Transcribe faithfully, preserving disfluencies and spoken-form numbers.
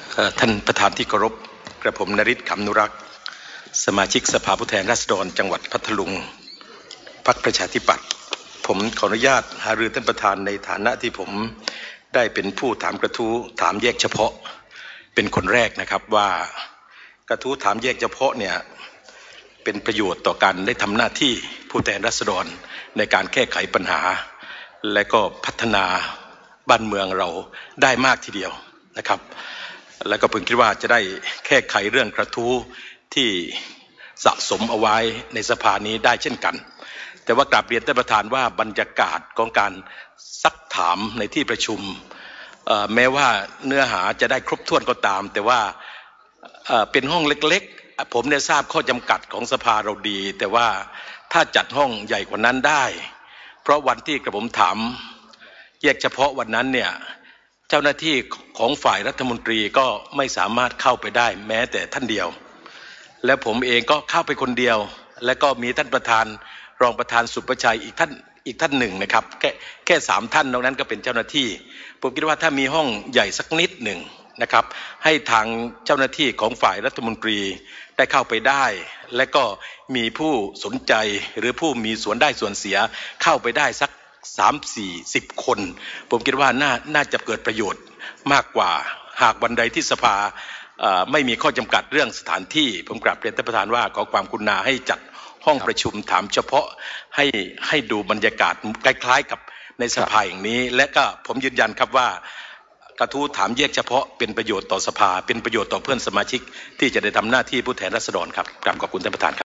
ท่านประธานที่เคารพกระผมนฤทธิ์ขำนุรักษ์สมาชิกสภาผู้แทนราษฎรจังหวัดพัทลุงพรรคประชาธิปัตย์ผมขออนุญาตหารือท่านประธานในฐานะที่ผมได้เป็นผู้ถามกระทู้ถามแยกเฉพาะเป็นคนแรกนะครับว่ากระทู้ถามแยกเฉพาะเนี่ยเป็นประโยชน์ต่อการได้ทำหน้าที่ผู้แทนราษฎรในการแก้ไขปัญหาและก็พัฒนาบ้านเมืองเราได้มากทีเดียวนะครับแล้วก็เพิ่งคิดว่าจะได้แก้ไขเรื่องกระทู้ที่สะสมเอาไว้ในสภานี้ได้เช่นกันแต่ว่ากราบเรียนท่านประธานว่าบรรยากาศของการซักถามในที่ประชุมแม้ว่าเนื้อหาจะได้ครบถ้วนก็ตามแต่ว่าเป็นห้องเล็กๆผมได้ทราบข้อจำกัดของสภาเราดีแต่ว่าถ้าจัดห้องใหญ่กว่านั้นได้เพราะวันที่กระผมถามแยกเฉพาะวันนั้นเนี่ยเจ้าหน้าที่ของฝ่ายรัฐมนตรีก็ไม่สามารถเข้าไปได้แม้แต่ท่านเดียวและผมเองก็เข้าไปคนเดียวและก็มีท่านประธานรองประธานสุประชัยอีกท่านอีกท่านหนึ่งนะครับแค่แค่สามท่านนอกนั้นก็เป็นเจ้าหน้าที่ผมคิดว่าถ้ามีห้องใหญ่สักนิดหนึ่งนะครับให้ทางเจ้าหน้าที่ของฝ่ายรัฐมนตรีได้เข้าไปได้และก็มีผู้สนใจหรือผู้มีส่วนได้ส่วนเสียเข้าไปได้สักสามสี่สิบคนผมคิดว่าน่าน่าจะเกิดประโยชน์มากกว่าหากวันใดที่สภาไม่มีข้อจำกัดเรื่องสถานที่ผมกราบเรียนท่านประธานว่าขอความกรุณาให้จัดห้องประชุมถามเฉพาะให้ให้ดูบรรยากาศคล้ายๆกับในสภาอย่างนี้และก็ผมยืนยันครับว่ากระทู้ถามแยกเฉพาะเป็นประโยชน์ต่อสภาเป็นประโยชน์ต่อเพื่อนสมาชิกที่จะได้ทำหน้าที่ผู้แทนราษฎรครับกราบขอบคุณท่านประธานครับ